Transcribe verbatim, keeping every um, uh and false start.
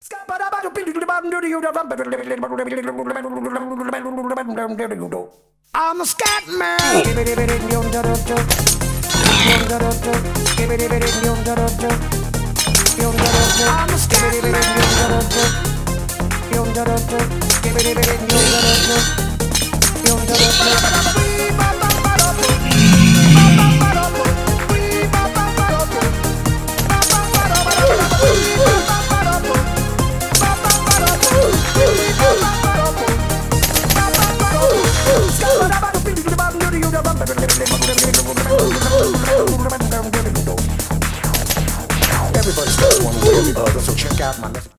I'm a scat man. I'm a scat Everybody starts one way or the other, so check out my